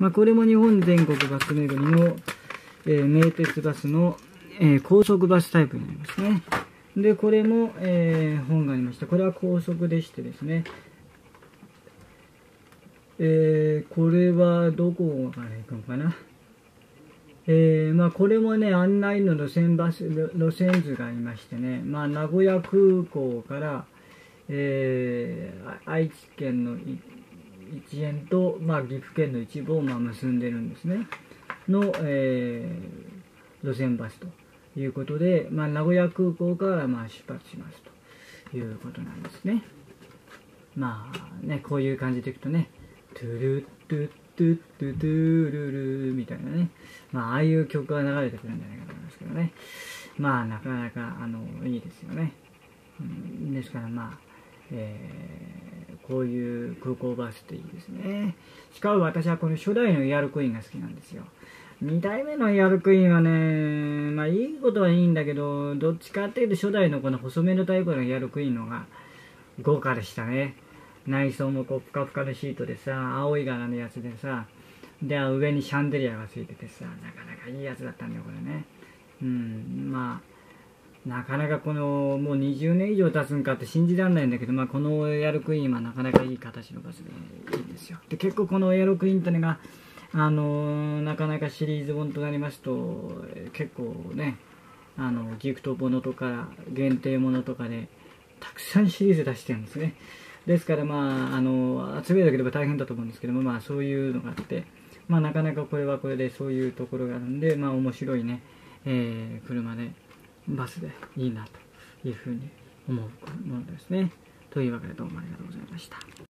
これも日本全国バス巡りの、名鉄バスの、高速バスタイプになりますね。で、これも、本がありました。これは高速でしてですね、これはどこから行くのかな。これもね、案内の路線図がありましてね、名古屋空港から、愛知県の一円と、岐阜県の一部を結んでるんですね。の、路線バスということで、名古屋空港から出発しますということなんですね。こういう感じでいくとね、トゥルットゥットゥットゥトゥルルみたいなね、ああいう曲が流れてくるんじゃないかと思いますけどね。なかなかいいですよね。ですからこういう空港バスっていいですね。しかも私はこの初代のエアロクイーンが好きなんですよ。2代目のエアロクイーンはね、いいことはいいんだけど、どっちかっていうと初代のこの細めのタイプのエアロクイーンの方が豪華でしたね。内装もこうふかふかのシートでさ、青い柄のやつでさ、で上にシャンデリアがついててさ、なかなかいいやつだったんだよこれね。なかなかこのもう20年以上経つんかって信じられないんだけど、このエアロクイーンはなかなかいい形のバスでいいんですよ。で結構このエアロクイーンってのがなかなかシリーズ本となりますと結構ね、ギフトものとか限定ものとかでたくさんシリーズ出してるんですね。ですから集めなければ大変だと思うんですけども、そういうのがあって、なかなかこれはこれでそういうところがあるんで、面白いね、車でバスでいいなというふうに思うものですね。というわけでどうもありがとうございました。